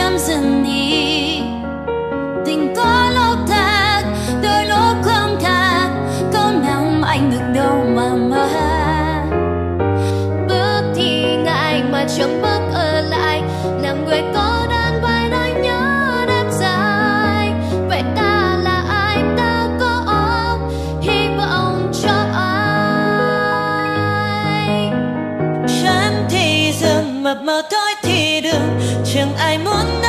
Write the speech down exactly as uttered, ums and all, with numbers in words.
dám dừng đi. Tình có lúc thật, đôi lúc không thật, có nằm anh được đâu mà mơ. Bước thì ngại mà chẳng bước ở lại, là người có đàn vai đang nhớ đêm dài. Vậy ta là ai, ta có ôm hy vọng cho ai. Chán thì dừng, mập mờ tối thì đừng, chẳng ai muốn